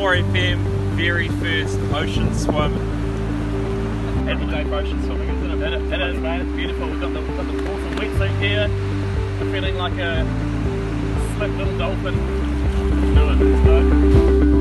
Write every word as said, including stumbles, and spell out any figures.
four F M, very first ocean swim. Happy day for ocean swimming, isn't it? It, it is, mate. It's beautiful. We've got the, we've got the awesome wetsuit here. I'm feeling like a slick little dolphin. Let's do it. Let's go.